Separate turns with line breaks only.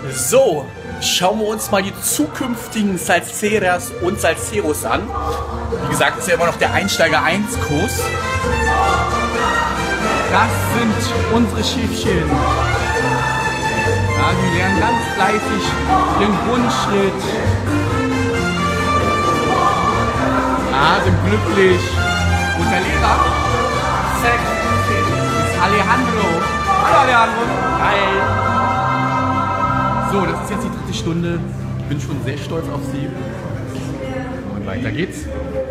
So, schauen wir uns mal die zukünftigen Salseras und Salseros an. Wie gesagt, das ist ja immer noch der Einsteiger 1 Kurs. Das sind unsere Schiffchen. Ja, die lernen ganz fleißig den Grundschritt. Ja, sind glücklich. Und der Lehrer ist Alejandro. Hallo Alejandro. Hi. So, das ist jetzt die 3. Stunde. Ich bin schon sehr stolz auf Sie. Und weiter geht's.